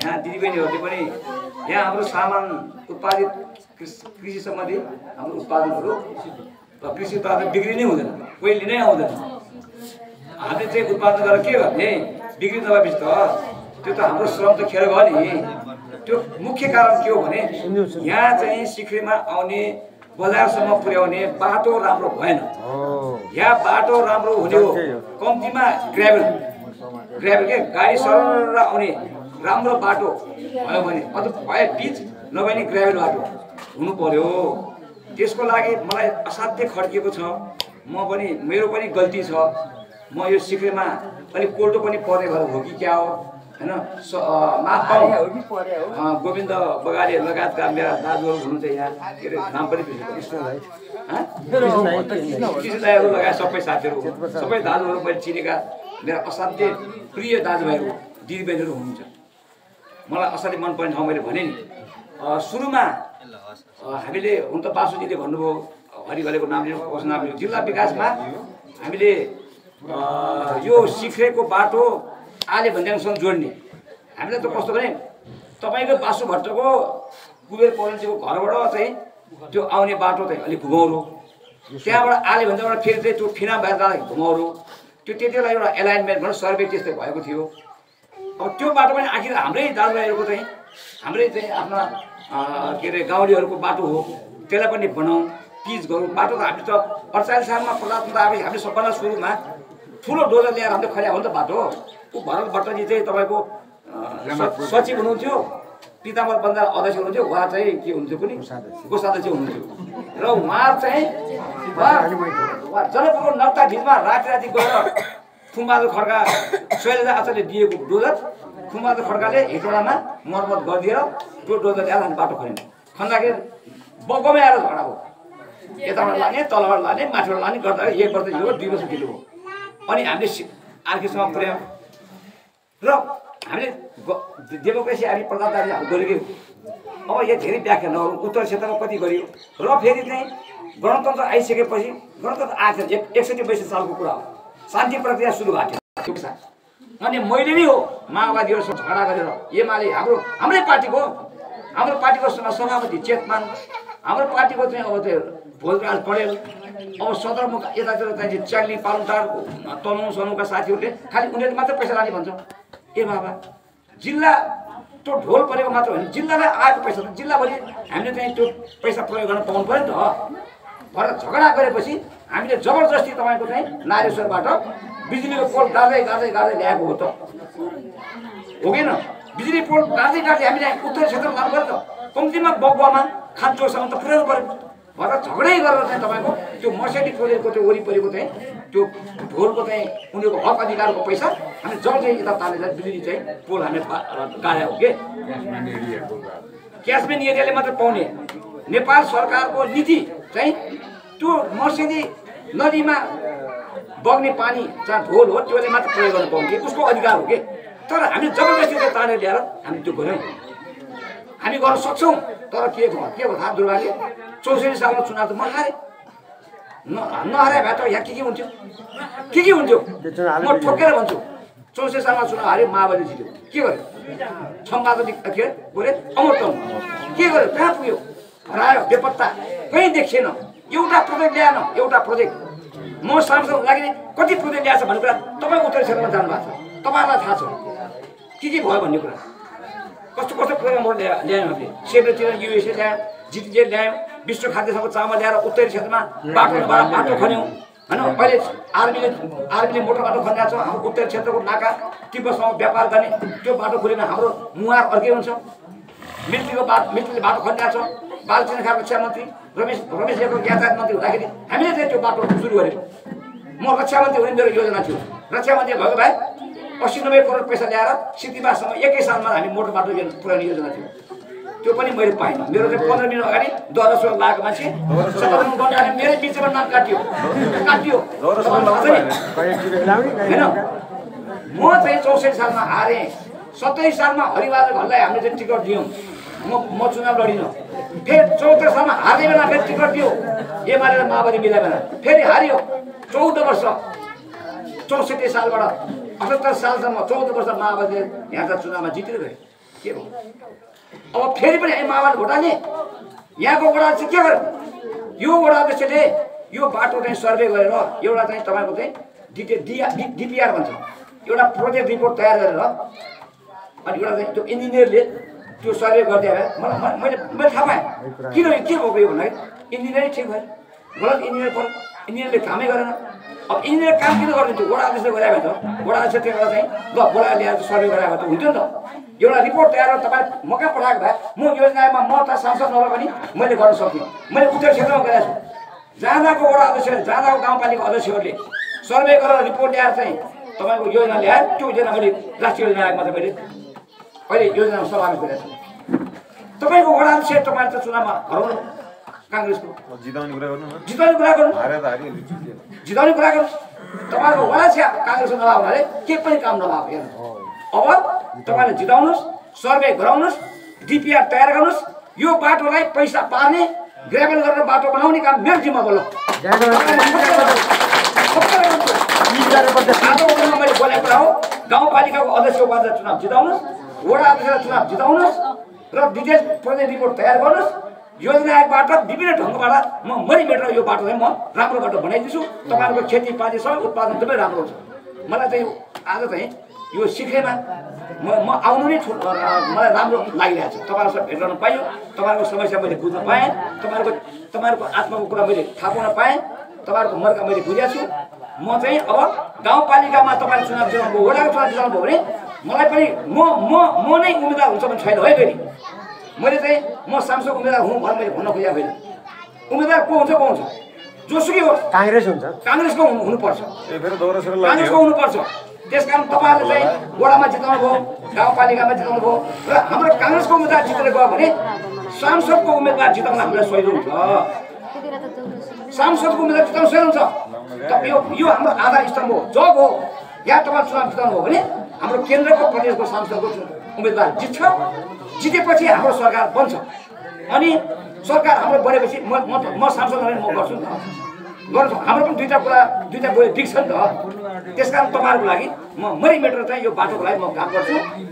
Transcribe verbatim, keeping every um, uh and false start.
यहाँ दिदीबहिनीहरूले पनि यहाँ हाम्रो सामान उत्पादित कृषि सम्बन्धी हाम्रो उत्पादनहरू र कृषि उत्पादन बिक्री नै हुँदैन, कोही लिनै आउँदैन। हामीले चाहिँ उत्पादन गरेर के गर्ने, बिक्री नभएपछि त त्यो त हाम्रो श्रम त खेर गयो नि। त्यो मुख्य कारण के हो भने यहाँ चाहिँ सिक्रीमा आउने बजारसम्म पुर्याउने बाटो राम्रो भएन। यहाँ बाटो राम्रो हुने हो, कम्तीमा ग्राभल ग्राभल के गाडी सरर आउने राम्रो बाटो भयो भने, अझ भए पिच नभए नि ग्राभल बाटो हुनु पर्यो। त्यसको लागि मलाई असाध्यै खड्किएको छ। म पनि मेरो पनि गल्ती छ। म यो सिक्रीमा अलिक कोल्टो पनि पर्ने भएर हो कि क्या हो हैन। माफ पाऊ गोविन्द बगाले लगायतका मेरा दाजुहरू हुनुहुन्छ यहाँ, के अरे नाम पनि कृष्णदाईहरू लगायत सबै साथीहरू, सबै दाजुहरू मैले चिनेका मेरा असाध्यै प्रिय दाजुभाइहरू दिदीबहिनीहरू हुनुहुन्छ। मलाई असाध्यै मनपर्ने ठाउँ मैले भने नि सुरुमा हामीले हुन त बासुजीले भन्नुभयो, हरिभलेको नाम लिनु, कसको नाम लिनु, जिल्ला विकासमा हामीले यो सिक्रेको बाटो आले भन्ज्याङसँग जोड्ने। हामीलाई त कस्तो भने तपाईँको बासु भट्टको कुबेर पौडेलजीको घरबाट चाहिँ त्यो आउने बाटो चाहिँ अलिक घुमाउरो, त्यहाँबाट आले भन्ज्याङबाट फेरि चाहिँ त्यो फिना भएर जाँदा घुमाउरो, त्यो त्यति बेला एउटा एलाइनमेन्ट भनेर सर्वे त्यस्तै भएको थियो। अब त्यो बाटो पनि आखिर हाम्रै दाजुभाइहरूको चाहिँ हाम्रै चाहिँ आफ्ना के अरे गाउँलेहरूको बाटो हो, त्यसलाई पनि बनाऊ, पिच गरौँ। बाटो त हामीले त अडचालिस सालमा प्रजातन्त्र आएपछि हामीले सबभन्दा सुरुमा ठुलो डोजर ल्याएर हामीले खड्या हो नि त बाटो। ऊ भरत भट्टजी चाहिँ तपाईँको सचिव हुनुहुन्थ्यो, पिताम्बर बन्दा अध्यक्ष हुनुहुन्थ्यो, उहाँ चाहिँ के हुनुहुन्थ्यो पनि कोषाध्यक्ष हुनुहुन्थ्यो। र उहाँ चाहिँ जनकपुरको नक्ता भिजमा राति राति गएर खुमबहादुर खड्का शैलजा आचार्यले दिएको डोजर खुमबहादुर खड्काले हेटौँडामा मर्मत गरिदिएर त्यो डोजर ल्याएर हामी बाटो खन्यौँ। खन्दाखेरि बगमै आएर झगडा हो, यताबाट लाने तलबाट लाने माथिबाट लाने गर्दा एक वर्ष ढिलो दुई वर्ष ढिलो हो। अनि हामीले आर्केसम्म पुर्यायौँ र हामीले डेमोक्रेसी हामी प्रजातान्त्रिक हामी गरेको। अब यो धेरै व्याख्या नगरौँ, उत्तर क्षेत्रमा कति गरियो र फेरि चाहिँ गणतन्त्र आइसकेपछि गणतन्त्र आएको एक एकसठी बैसठी सालको कुरा हो, शान्ति प्रक्रिया सुरु भएको थियो। अनि मैले नै हो माओवादीहरूसँग झगडा गरेर एमाले हाम्रो हाम्रै पार्टीको हाम्रो पार्टीको सभापति चेतमान, हाम्रो पार्टीको चाहिँ अब त्यो भोजराज पढेल, अब सदरमुख यतातिर चाहिँ च्याग्ली पालुटार तनहुँ सनुका साथीहरूले खालि उनीहरूले मात्रै पैसा लाने भन्छ। ए बाबा, जिल्ला त्यो ढोल परेको मात्र होइन, जिल्लालाई आएको पैसा त जिल्लाभरि हामीले चाहिँ त्यो पैसा प्रयोग गर्न पाउनु पऱ्यो नि त। भएर झगडा गरेपछि हामीले जबरजस्ती तपाईँको चाहिँ नारेश्वरबाट बिजुलीको पोल गाड्दै गाड्दै गाड्दै ल्याएको हो त, हो कि न? बिजुली पोल गाड्दै गाड्दै हामीले उत्तर क्षेत्रमा लानु पऱ्यो त, कम्तीमा बगुवामा खाँचोसम्म त पुर्याउनु पऱ्यो। भएर झगडै गरेर चाहिँ तपाईँको त्यो मर्सिडी प्रोजेक्टको त्यो वरिपरिको चाहिँ त्यो ढोलको चाहिँ उनीहरूको हक अधिकारको पैसा हामी जब चाहिँ यता तानेर बिजुली चाहिँ पोल हामीले गाड्या हो कि क्यासमेन एरियाले मात्रै पाउने। नेपाल सरकारको नीति चाहिँ त्यो मर्सिडी नदीमा बग्ने पानी जहाँ ढोल हो त्यसले मात्र प्रयोग गर्न पाउने, उसको अधिकार हो कि। तर हामी जबरजस्ती चाहिँ तानेर ल्याएर हामी त्यो गऱ्यौँ, हामी गर्न सक्छौँ। तर के भयो के भयो थाहा, दुर्भाग्य चौसठी सालमा चुनाव त म हारेँ। न नहारे भए त यहाँ के के हुन्थ्यो, के के हुन्थ्यो म ठोकेर भन्छु। चौसठी सालमा चुनाव हाऱ्यो, माओवादी जित्यो, के गर्यो? सम्पादन के गरे अमरतम के गर्यो, कहाँ पुग्यो? हरायो, बेपत्ता, कहीँ देखिएन। एउटा प्रोजेक्ट ल्याएन, एउटा प्रोजेक्ट। म सांसद लागि कति प्रोजेक्ट ल्याएछ भन्ने कुरा तपाईँ उत्तर क्षेत्रमा जानुभएको छ, तपाईँहरूलाई थाहा छ के के भयो भन्ने कुरा। कस्तो कस्तो प्रोग्रामहरू ल्या ल्यायौँ हामीले, सेब्रेतिर युएसए ल्यायौँ, जिटिजे ल्यायौँ, विश्व खाद्यसँग चामल ल्याएर उत्तरी क्षेत्रमा बाटो बाटो खन्यौँ होइन। अहिले आर्मीले आर्मीले मोटर बाटो खनिरहेको छ, हाम्रो उत्तर क्षेत्रको नाका तिब्बतसँग व्यापार गर्ने त्यो बाटो खुलेन, हाम्रो मुहार अर्कै हुन्छ। मिलिट्रीको बाटो मिलिट्रीले बाटो खनिरहेको छ, बालचन्द्र खालको रक्षा मन्त्री रमेश रमेश लेखको यातायात मन्त्री हुँदाखेरि हामीले चाहिँ त्यो बाटो सुरु गऱ्यौँ। म रक्षा मन्त्री हुने मेरो योजना थियो, रक्षा मन्त्री भएको भए अस्सी नब्बे करोड पैसा ल्याएर सिद्धिबासम्म एकै सालमा हामी मोटर बाटो पुऱ्याउने योजना थियो। त्यो पनि मैले पाइनँ। मेरो चाहिँ पन्ध्र मिनट अगाडि दह्रो सोह्र लागेको मान्छे सदरमा गर्दाखेरि मेरै बिचमा नाम काटियो काटियो होइन। म चाहिँ चौसठी सालमा हारेँ, सत्तरी सालमा हरिबहादुर घरलाई हामीले चाहिँ टिकट दियौँ, म म चुनाव लडिनँ। फेरि चौहत्तर सालमा हार्ने बेला फेरि टिकट दियो, एमाले र माओवादी मिलाए बेला फेरि हारियो। चौध वर्ष चौसठी सालबाट अठहत्तर सालसम्म चौध वर्ष माओवादीले यहाँ त चुनावमा जितेर गए। के हो अब फेरि पनि माओवादी भोटाले यहाँको वडा चाहिँ के गर्यो यो वडा अध्यक्षले यो बाटो चाहिँ सर्वे गरेर एउटा चाहिँ तपाईँको चाहिँ डिटे डिपिआर भन्छ एउटा प्रोजेक्ट रिपोर्ट तयार गरेर अनि एउटा चाहिँ त्यो इन्जिनियरले त्यो सर्वे गरिदिए भए मलाई मैले मैले थाहा पाएँ किन यो के भएको यो भन्दाखेरि इन्जिनियरै ठिक भयो गलत इन्जिनियर पऱ्यो इन्जिनियरले कामै गरेन अब इन्जिनियर काम किन गरिदिन्थ्यो वडा अध्यक्षले गराए भए त वडा अध्यक्ष त्यहाँबाट चाहिँ ल बोलाएर ल्याएर सर्वे गराए भए त हुन्थ्यो नि त एउटा रिपोर्ट तयार गरेर तपाईँ म कहाँ पठाएको भए म योजनामा म त सांसद नभए पनि मैले गर्न सक्थेँ मैले उत्तर क्षेत्रमा गएको छु जाँदाको वडा अध्यक्षले जाँदाको गाउँपालिका अध्यक्षहरूले सर्वे गरेर रिपोर्ट ल्याएर चाहिँ तपाईँको योजना ल्याएर त्यो योजना मैले राष्ट्रिय योजना आयोगमा चाहिँ मैले अहिले योजनामा समावेश गरेको छु तपाईँको वडा अध्यक्ष तपाईँले त चुनावमा हराउनु काङ्ग्रेसको जिताउने कुरा गर्नु जिताउने कुरा गर्नु हारे त हारियो जिताउने कुरा गर्नु तपाईँको वडा छ काङ्ग्रेसको नभए हुनाले के पनि काम नभएको हेर्नु अब तपाईँले जिताउनुहोस् सर्वे गराउनुहोस् डिपिआर तयार गर्नुहोस् यो बाटोलाई पैसा पार्ने ग्रेभल गरेर बाटो बनाउने काम मेरो जिम्मा बोल्नु मैले बोलेको कुरा हो गाउँपालिकाको अध्यक्ष उपाध्यक्ष चुनाव जिताउनुहोस् वडा अध्यक्ष चुनाव जिताउनुहोस् र डिटेल प्रोजेक्ट रिपोर्ट तयार गर्नुहोस् योजना आयोगबाट विभिन्न ढङ्गबाट म मरि मेटेर यो बाटो चाहिँ म राम्रो बाटो बनाइदिन्छु तपाईँहरूको खेतीपाती सबै उत्पादन सबै राम्रो हुन्छ मलाई चाहिँ आज चाहिँ यो सिक्रेमा म म आउनु नै मलाई राम्रो लागिरहेको छ तपाईँहरूसँग भेट गर्न पाइयो तपाईँहरूको समस्या मैले बुझ्न पाएँ तपाईँहरूको तपाईँहरूको आत्माको कुरा मैले थाहा पाउन पाएँ तपाईँहरूको मर्का मैले बुझेको छु म चाहिँ अब गाउँपालिकामा तपाईँले चुनाव जिताउनु भयो वडाको चुनाव जिताउनु भयो भने मलाई पनि म म म नै उम्मेदवार हुन्छ भने छैन है फेरि मैले चाहिँ म सांसद उम्मेदवार हुँ भनेर मैले भन्न खोजेको होइन उम्मेदवार को हुन्छ को हुन्छ जोसुकै होस् काङ्ग्रेस हुन्छ काङ्ग्रेसको हुनुपर्छ ए फेरि दौरा सुरु काङ्ग्रेसको हुनुपर्छ त्यस कारण तपाईँहरूले चाहिँ वडामा जिताउनु भयो गाउँपालिकामा जिताउनु भयो र हाम्रो काङ्ग्रेसको उम्मेदवार जितेर गयो भने सांसदको उम्मेदवार जिताउन हामीलाई सजिलो हुन्छ सांसदको उम्मेदवार जिताउन सजिलो हुन्छ यो यो हाम्रो आधार स्तम्भ हो जब हो यहाँ तपाईँ चुनाव जिताउनु भयो भने हाम्रो केन्द्रको प्रदेशको सांसदको उम्मेदवार जित्छ जितेपछि हाम्रो सरकार बन्छ अनि सरकार हाम्रो बनेपछि म म सांसद भने म गर्छु नि त गर्छु हाम्रो पनि दुईवटा कुरा दुईवटा गयो दिक्छ नि त त्यस कारण तपाईँहरूको लागि म मरि मेटेर चाहिँ यो बाटोको लागि म काम गर्छु।